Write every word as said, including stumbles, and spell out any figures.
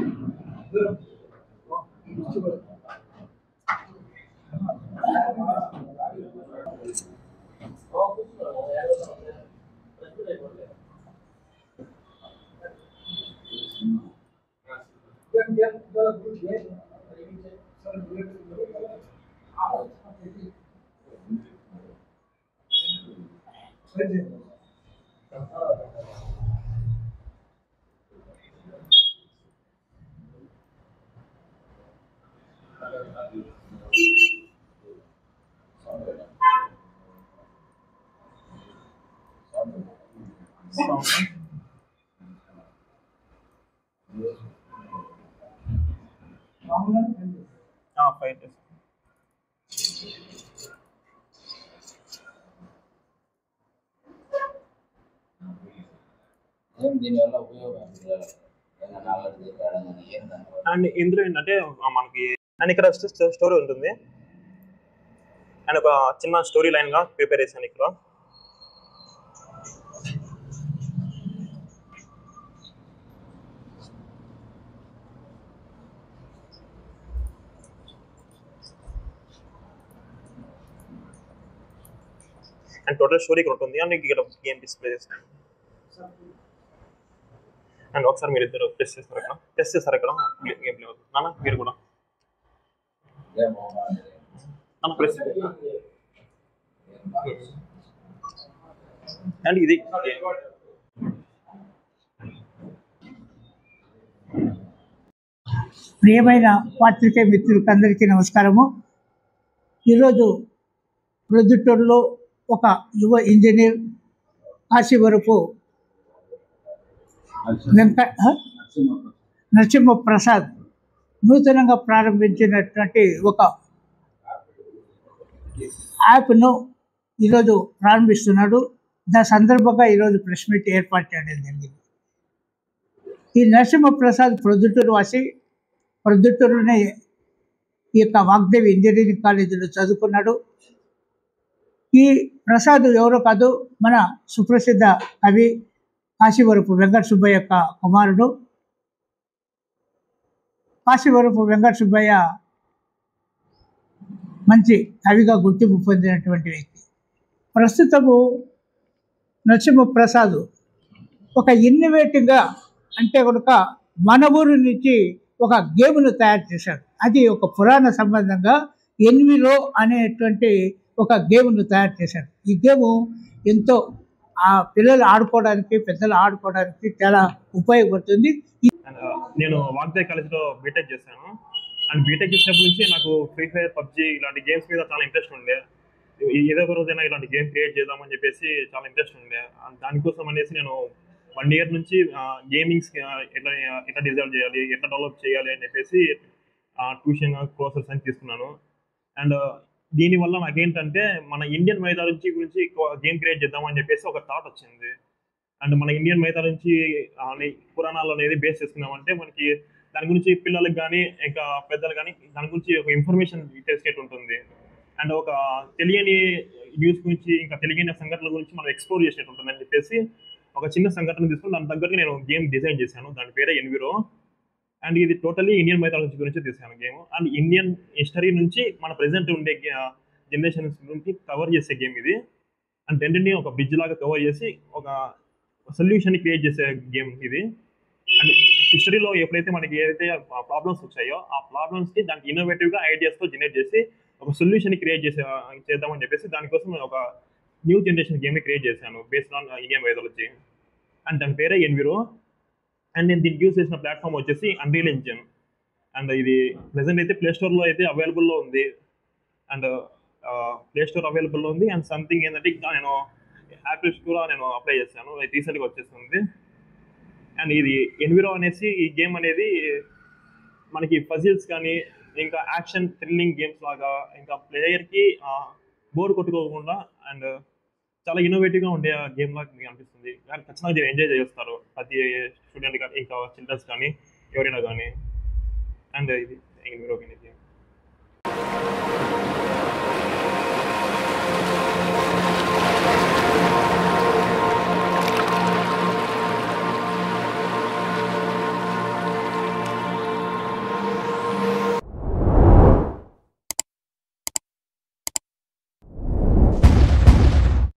Fight and ఇందులో ఏంటంటే మనకి అండ్ ఇక్కడ స్టోరీ ఉంటుంది అండ్ ఒక చిన్న స్టోరీ లైన్ గా ప్రిపేర్ చేశాను ఇక్కడ. అండ్ టోటల్ స్టోరీ ఇక్కడ ఉంటుంది అండ్ ఇక్కడ గేమ్ డిస్ప్లే చేస్తాను. అండ్ ఒకసారి మీరు ఇద్దరు టెస్ట్ చేస్తారు ఇక్కడ టెస్ట్ చేస్తారు ఇక్కడ గేమ్ ప్లే అవుతుంది నాన్న మీరు కూడా ప్రెస్ అండ్ ఇది ప్రియమైన పాత్రికేయ మిత్రులకు అందరికీ నమస్కారము. ఈరోజు ప్రొద్దుటూరులో ఒక యువ ఇంజనీర్ కాశీవరపు వెంక నరసింహ ప్రసాద్ నూతనంగా ప్రారంభించినటువంటి ఒక యాప్ను ఈరోజు ప్రారంభిస్తున్నాడు. దాని సందర్భంగా ఈరోజు ప్రెస్ మీట్ ఏర్పాటు చేయడం జరిగింది. ఈ నరసింహ ప్రసాద్ ప్రొద్దుటూరు వాసి, ప్రొద్దుటూరులోనే ఈ యొక్క వాగ్దేవి ఇంజనీరింగ్ కాలేజీలో చదువుకున్నాడు. ఈ ప్రసాద్ ఎవరో కాదు, మన సుప్రసిద్ధ కవి కాశీవరపు వెంకట సుబ్బయ్య యొక్క కుమారుడు. కాశీవరపు వెంకట సుబ్బయ్య మంచి కవిగా గుర్తింపు పొందినటువంటి వ్యక్తి. ప్రస్తుతము నరసింహ ప్రసాద్ ఒక ఇన్నోవేటివ్గా అంటే కనుక మన ఊరు నుంచి ఒక గేమ్ను తయారు చేశాడు. అది ఒక పురాణ సంబంధంగా ఎన్విలో అనేటువంటి ఒక గేమ్ను తయారు చేశాడు. ఈ గేము ఎంతో ఆ పిల్లలు ఆడుకోవడానికి, పెద్దలు ఆడుకోవడానికి చాలా ఉపయోగపడుతుంది. నేను వాగ్దేవి కాలేజ్లో బీటెక్ చేశాను. అండ్ బీటెక్ చేసినప్పటి నుంచి నాకు ఫ్రీ ఫైర్, పబ్జీ ఇలాంటి గేమ్స్ మీద చాలా ఇంట్రెస్ట్ ఉండే. ఏదో ఒక రోజైనా ఇలాంటి గేమ్ క్రియేట్ చేద్దామని చెప్పేసి చాలా ఇంట్రెస్ట్ ఉండే. దానికోసం అనేసి నేను వన్ ఇయర్ నుంచి గేమింగ్స్ ఎట్లా ఎట్లా డిజైన్ చేయాలి, ఎట్లా డెవలప్ చేయాలి అని చెప్పేసి ట్యూషన్ కోర్సెస్ అని తీసుకున్నాను. అండ్ దీనివల్ల నాకేంటంటే మన ఇండియన్ మైథాలజీ గురించి గేమ్ క్రియేట్ చేద్దామని చెప్పేసి ఒక థాట్ వచ్చింది. అండ్ మన ఇండియన్ మైథాలజీ పురాణాలు అనేది బేస్ చేసుకున్నామంటే మనకి దాని గురించి పిల్లలకు కానీ ఇంకా పెద్దలు కానీ దాని గురించి ఒక ఇన్ఫర్మేషన్ తెలిసేట్ ఉంటుంది. అండ్ ఒక తెలియని న్యూస్ గురించి ఇంకా తెలియని సంఘటనల గురించి మనం ఎక్స్ప్లోర్ చేసేట్టు ఉంటుందని చెప్పేసి ఒక చిన్న సంఘటన తీసుకుని దాని తగ్గట్టు నేను గేమ్ డిజైన్ చేశాను. దాని పేరే ఎన్విరో. అండ్ ఇది టోటలీ ఇండియన్ మైథాలజీ గురించి తీసాను గేమ్. అండ్ ఇండియన్ హిస్టరీ నుంచి మన ప్రెసెంట్ ఉండే జనరేషన్స్ నుంచి కవర్ చేసే గేమ్ ఇది. అండ్ రెండింటిని ఒక బ్రిడ్జ్ లాగా కవర్ చేసి ఒక సొల్యూషన్ క్రియేట్ చేసే గేమ్ ఇది. అండ్ హిస్టరీలో ఎప్పుడైతే మనకి ఏదైతే ప్రాబ్లమ్స్ వచ్చాయో ఆ ప్రాబ్లమ్స్ని దానికి ఇన్నోవేటివ్గా ఐడియాస్తో జనరేట్ చేసి ఒక సొల్యూషన్ క్రియేట్ చేసే చేద్దామని చెప్పేసి దానికోసం ఒక న్యూ జనరేషన్ గేమ్ని క్రియేట్ చేశాను based on Indian mythology. And దాని పేరే ఎన్విరో. అండ్ నేను దీనికి యూజ్ చేసిన ప్లాట్ఫామ్ వచ్చేసి అన్రియల్ ఇంజిన్. అండ్ ఇది ప్రెసెంట్ అయితే ప్లే స్టోర్లో అయితే అవైలబుల్లో ఉంది. అండ్ ప్లే స్టోర్ అవైలబుల్లో ఉంది. అండ్ సంథింగ్ ఏంటంటే ఇంకా నేను యాపిల్స్ కూడా నేను అప్లై చేశాను, అది రీసెంట్గా వచ్చేస్తుంది. అండ్ ఇది ఎన్విరో అనేసి ఈ గేమ్ అనేది మనకి పజిల్స్ కానీ ఇంకా యాక్షన్ థ్రిల్లింగ్ గేమ్స్ లాగా ఇంకా ప్లేయర్కి బోర్ కొట్టుకోకుండా అండ్ చాలా ఇన్నోవేటివ్గా ఉండే గేమ్ లాగా మీకు అనిపిస్తుంది. కానీ ఖచ్చితంగా దీన్ని ఎంజాయ్ చేస్తారు ప్రతి స్టూడెంట్ కానీ ఇంకా చిల్డ్రన్స్ కానీ ఎవరైనా కానీ. అండ్ ఇది ఎన్విరో గేమ్.